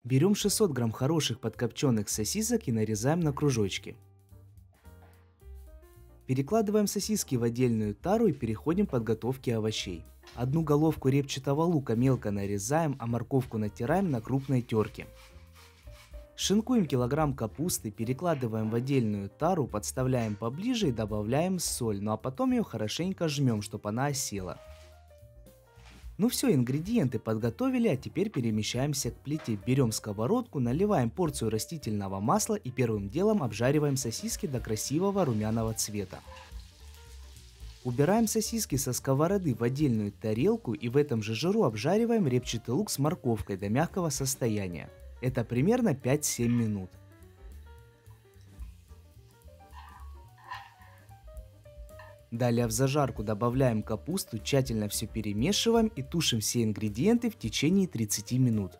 Берем 600 грамм хороших подкопченных сосисок и нарезаем на кружочки. Перекладываем сосиски в отдельную тару и переходим к подготовке овощей. Одну головку репчатого лука мелко нарезаем, а морковку натираем на крупной терке. Шинкуем килограмм капусты, перекладываем в отдельную тару, подставляем поближе и добавляем соль, ну а потом ее хорошенько жмем, чтобы она осела. Ну все, ингредиенты подготовили, а теперь перемещаемся к плите. Берем сковородку, наливаем порцию растительного масла и первым делом обжариваем сосиски до красивого румяного цвета. Убираем сосиски со сковороды в отдельную тарелку и в этом же жиру обжариваем репчатый лук с морковкой до мягкого состояния. Это примерно 5-7 минут. Далее в зажарку добавляем капусту, тщательно все перемешиваем и тушим все ингредиенты в течение 30 минут.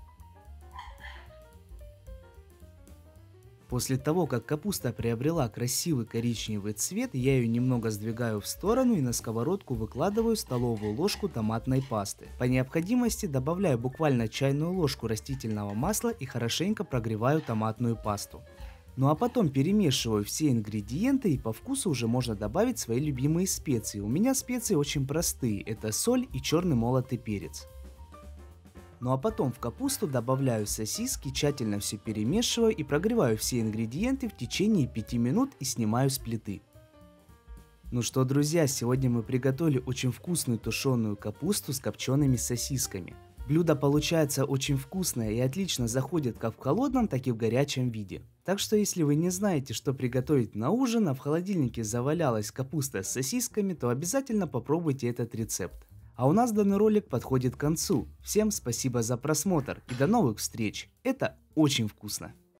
После того, как капуста приобрела красивый коричневый цвет, я ее немного сдвигаю в сторону и на сковородку выкладываю столовую ложку томатной пасты. По необходимости добавляю буквально чайную ложку растительного масла и хорошенько прогреваю томатную пасту. Ну а потом перемешиваю все ингредиенты и по вкусу уже можно добавить свои любимые специи. У меня специи очень простые, это соль и черный молотый перец. Ну а потом в капусту добавляю сосиски, тщательно все перемешиваю и прогреваю все ингредиенты в течение 5 минут и снимаю с плиты. Ну что, друзья, сегодня мы приготовили очень вкусную тушеную капусту с копчеными сосисками. Блюдо получается очень вкусное и отлично заходит как в холодном, так и в горячем виде. Так что если вы не знаете, что приготовить на ужин, а в холодильнике завалялась капуста с сосисками, то обязательно попробуйте этот рецепт. А у нас данный ролик подходит к концу. Всем спасибо за просмотр и до новых встреч. Это очень вкусно.